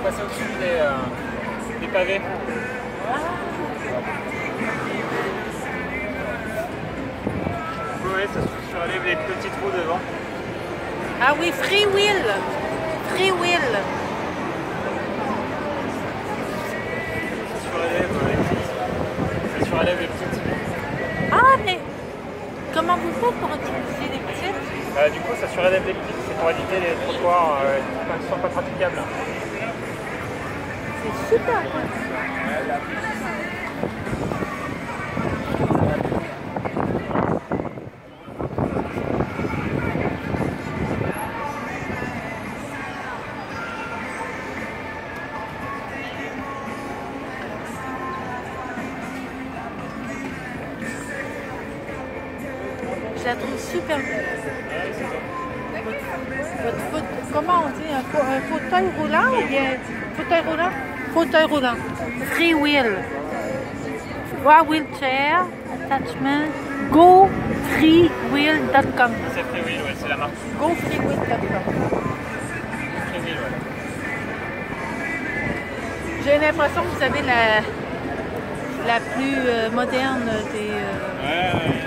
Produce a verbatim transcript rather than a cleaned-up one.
passer au-dessus des, euh, des pavés. Oui, ça surélève les petits trous devant. Ah oui, free wheel. Free wheel. Ça surélève les petites. Ça surélève les petites. Ah, mais comment vous faites pour utiliser les petites? Bah, du coup, ça surélève les petites. C'est pour éviter les trottoirs euh, qui ne sont pas praticables. C'est super. Je la trouve super belle. Votre faute, comment on dit, un, fa un fauteuil roulant ou bien fauteuil roulant? Fauteuil roulant. Free wheel. Wow, wheelchair, attachment, go free wheel dot com. C'est Freewheel, ouais, c'est la marque. go free wheel dot com. Freewheel, ouais. J'ai l'impression que vous avez la, la plus euh, moderne des... Euh... Ouais, ouais.